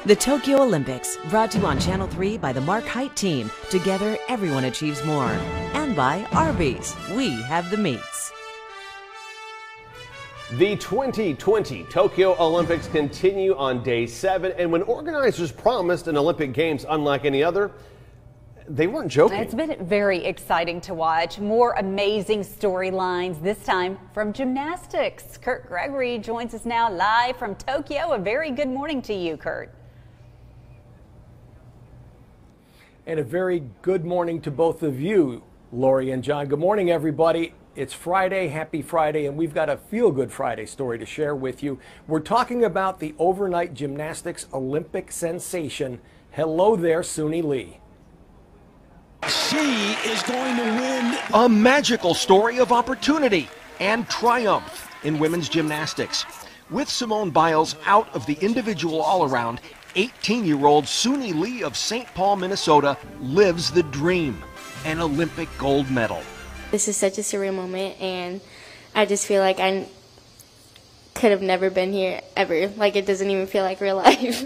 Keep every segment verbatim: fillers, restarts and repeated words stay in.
The Tokyo Olympics, brought to you on Channel three by the Mark Height team. Together, everyone achieves more. And by Arby's, we have the meats. The twenty twenty Tokyo Olympics continue on day seven, and when organizers promised an Olympic Games unlike any other, they weren't joking. It's been very exciting to watch. More amazing storylines, this time from gymnastics. Kurt Gregory joins us now live from Tokyo. A very good morning to you, Kurt. And a very good morning to both of you, Lori and John. Good morning, everybody. It's Friday, happy Friday, and we've got a feel-good Friday story to share with you. We're talking about the overnight gymnastics Olympic sensation. Hello there, Suni Lee. She is going to win. A magical story of opportunity and triumph in women's gymnastics. With Simone Biles out of the individual all-around, eighteen-year-old Suni Lee of Saint Paul, Minnesota lives the dream, an Olympic gold medal. This is such a surreal moment, and I just feel like I could have never been here ever. Like, it doesn't even feel like real life.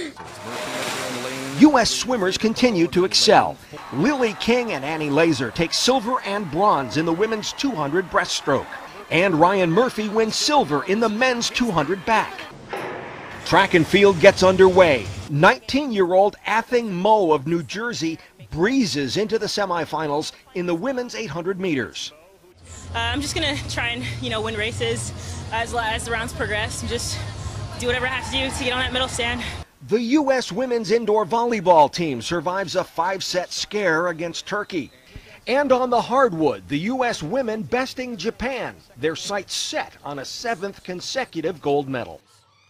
U S swimmers continue to excel. Lily King and Annie Laser take silver and bronze in the women's two hundred breaststroke. And Ryan Murphy wins silver in the men's two hundred back. Track and field gets underway. nineteen-year-old Athing Mo of New Jersey breezes into the semifinals in the women's eight hundred meters. Uh, I'm just going to try and, you know, win races as, as the rounds progress and just do whatever I have to do to get on that medal stand. The U S women's indoor volleyball team survives a five-set scare against Turkey. And on the hardwood, the U S women besting Japan, their sights set on a seventh consecutive gold medal.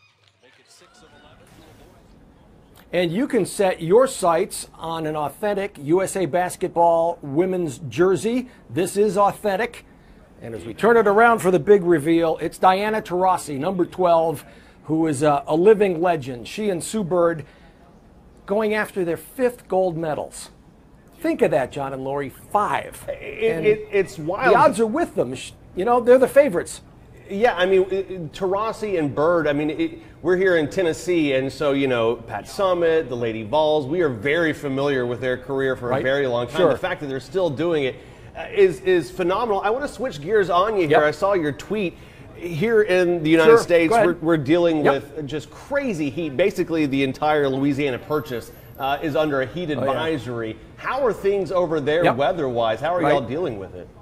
And you can set your sights on an authentic U S A Basketball women's jersey. This is authentic. And as we turn it around for the big reveal, it's Diana Taurasi, number twelve, who is a, a living legend. She and Sue Bird going after their fifth gold medals. Think of that, John and Lori, five. It, it, it's wild. The odds are with them. You know, they're the favorites. Yeah, I mean, Taurasi and Bird, I mean, it, we're here in Tennessee, and so, you know, Pat Summitt, the Lady Vols, we are very familiar with their career for right. a very long time. Sure. The fact that they're still doing it uh, is, is phenomenal. I want to switch gears on you here. Yep. I saw your tweet. Here in the United sure. States, we're, we're dealing yep. with just crazy heat. Basically, the entire Louisiana Purchase uh, is under a heat advisory. Oh, yeah. How are things over there yep. weather-wise? How are right. y'all dealing with it?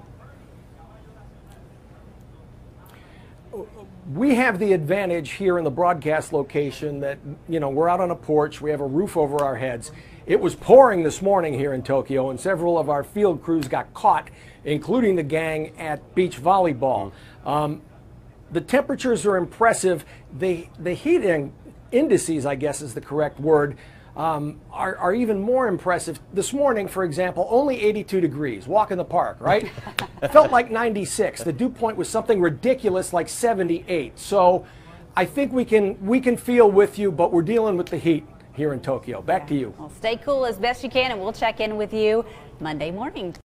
We have the advantage here in the broadcast location that, you know, we're out on a porch. We have a roof over our heads. It was pouring this morning here in Tokyo, and several of our field crews got caught, including the gang at beach volleyball. Um, the temperatures are impressive. The, the heat indices, I guess is the correct word, um, are, are even more impressive. This morning, for example, only eighty-two degrees. Walk in the park, right? It felt like ninety-six. The dew point was something ridiculous like seventy-eight. So I think we can, we can feel with you, but we're dealing with the heat here in Tokyo. Back to you. Well, stay cool as best you can, and we'll check in with you Monday morning.